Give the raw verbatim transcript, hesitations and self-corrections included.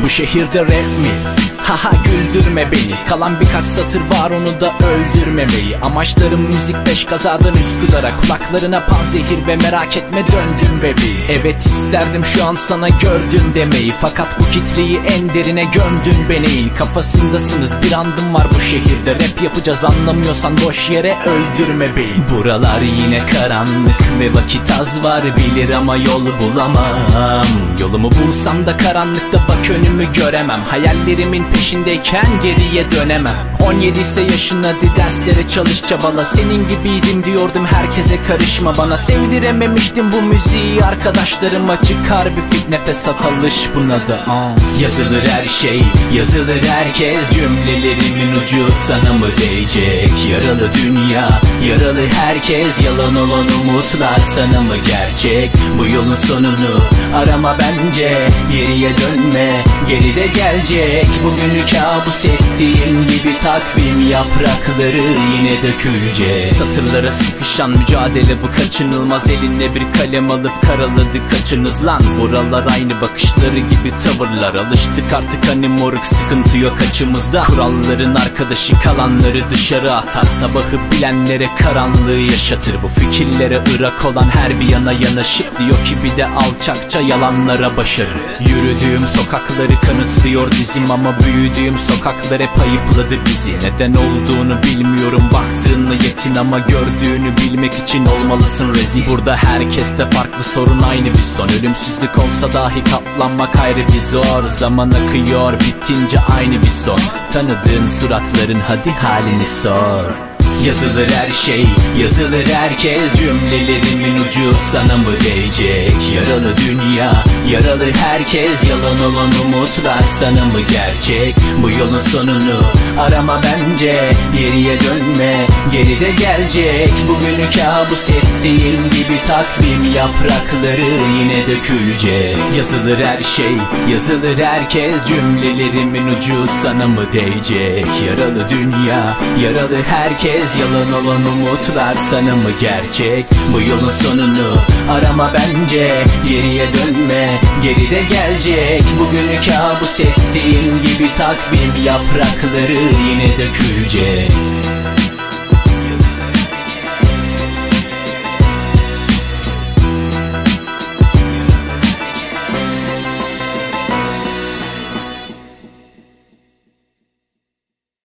Bu şehirde rap mi? Haha güldürme beni. Kalan birkaç satır var, onu da öldürmemeyi. Amaçlarım müzik, beş kazadan Üsküdar'a. Kulaklarına panzehir ve merak etme döndüm bebeğim. Evet isterdim şu an sana gördüm demeyi, fakat bu kitleyi en derine gömdün beni. Kafasındasınız, bir andım var bu şehirde. Rap yapacağız, anlamıyorsan boş yere öldürme beni. Buralar yine karanlık ve vakit az var, bilir ama yol bulamam. Yolumu bulsam da karanlıkta bak önümü göremem. Hayallerimin peşindeyken geriye dönemem. on yedi ise yaşın, hadi derslere çalış çabala. Senin gibiydim diyordum, herkese karışma bana. Sevdirememiştim bu müziği arkadaşlarıma. Çıkar bir fitne fesat, alış buna da. uh. Yazılır her şey, yazılır herkes. Cümlelerimin ucu sana mı değecek? Yaralı dünya, yaralı herkes. Yalan olan umutlar sana mı gerçek? Bu yolun sonunu arama bence. Geriye dönme, geride gelecek. Bugünü kabus ettiğin gibi takvim yaprakları yine dökülecek. Satırlara sıkışan mücadele bu, kaçınılmaz. Eline bir kalem alıp karaladı kaçınız lan. Buralar aynı bakışları gibi tavırlar. Alıştık artık hani moruk, sıkıntı yok açımızda. Kuralların arkadaşı kalanları dışarı atar. Sabahı bilenlere karanlığı yaşatır. Bu fikirlere ırak olan her bir yana yanaşıp diyor ki bir de alçakça yalanlara başarı. Yürüdüğüm sokakları kanıtlıyor dizim, ama büyüdüğüm sokaklar hep ayıpladı bizi. Neden olduğunu bilmiyorum, baktığınla yetin ama gördüğünü bilmek için olmalısın rezil. Burada herkeste farklı sorun, aynı bir son. Ölümsüzlük olsa dahi katlanmak ayrı bir zor. Zaman akıyor, bitince aynı bir son. Tanıdığın suratların hadi halini sor. Yazılır her şey, yazılır herkes. Cümlelerimin ucu sana mı değecek? Yaralı dünya, yaralı herkes. Yalan olan umutlar sana mı gerçek? Bu yolun sonunu arama bence. Geriye dönme, geride gelecek. Bugünü kabus ettiğin gibi takvim yaprakları yine dökülecek. Yazılır her şey, yazılır herkes. Cümlelerimin ucu sana mı değecek? Yaralı dünya, yaralı herkes. Yalan olan umutlar sana mı gerçek? Bu yolun sonunu arama bence. Geriye dönme, geride gelecek. Bugünü kabus ettiğin gibi takvim yaprakları yine dökülecek.